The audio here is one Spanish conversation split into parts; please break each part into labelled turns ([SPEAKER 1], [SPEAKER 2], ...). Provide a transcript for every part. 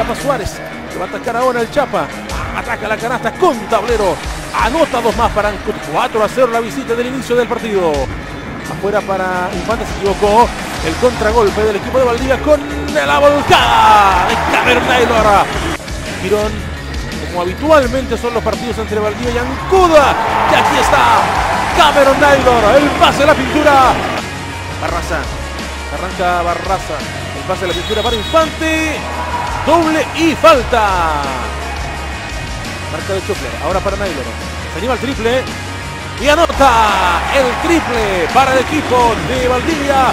[SPEAKER 1] Chapa Suárez, que va a atacar ahora el Chapa. Ataca la canasta con tablero. Anota 2 más para Ancud. 4-0 la visita del inicio del partido. Afuera para Infante, se equivocó. El contragolpe del equipo de Valdivia con la volcada de Cameron Naylor. Girón, como habitualmente son los partidos entre Valdivia y Ancud. Y aquí está Cameron Naylor. El pase a la pintura. Barraza. Arranca Barraza. El pase a la pintura para Infante. Doble y falta. Marca de Chopler. Ahora para Naylor. Se anima el triple. Y anota el triple para el equipo de Valdivia.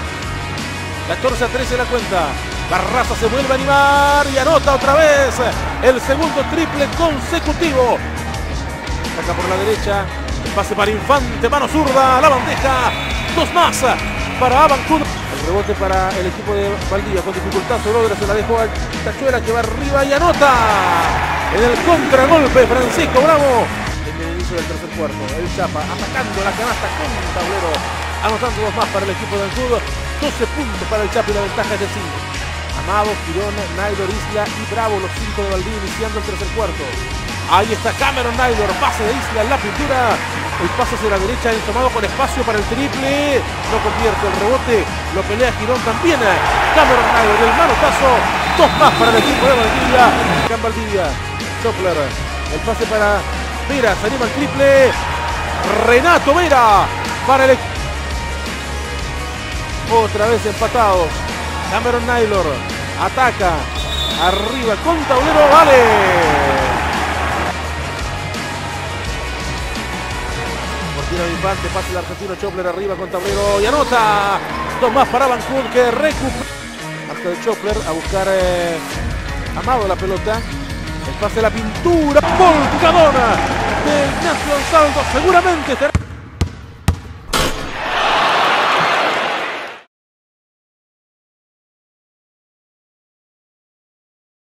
[SPEAKER 1] 14-13 la cuenta. Barraza se vuelve a animar y anota otra vez el segundo triple consecutivo. Saca por la derecha. El pase para Infante. Mano zurda. La bandeja. 2 más para Abancud. El rebote para el equipo de Valdivia. Con dificultad Sologra se la dejó a Tachuela, que va arriba y anota. En el contragolpe Francisco Bravo. En el inicio del tercer cuarto. El Chapa atacando la canasta con tablero. Anotando 2 más para el equipo de Ancud. 12 puntos para el Chapa y la ventaja es de 5. Amado, Girón, Naylor, Isla y Bravo, los 5 de Valdivia iniciando el tercer cuarto. Ahí está Cameron Naylor, pase de Isla en la pintura. El pase hacia la derecha, el tomado con espacio para el triple. No convierte el rebote, lo pelea Girón también. Cameron Naylor, el manotazo. 2 más para el equipo de Valdivia. Acá en Valdivia, Chopler, el pase para Vera, se anima el triple. Renato Vera para el equipo. Otra vez empatados. Cameron Naylor ataca arriba con tablero, vale. Cortina de Infante, pase el argentino Chopler arriba con tablero y anota. 2 más para Abancud, que recupera. Marca de Chopler a buscar Amado la pelota. El pase a la pintura. Volcadona de Ignacio Ansaldo. Seguramente estará.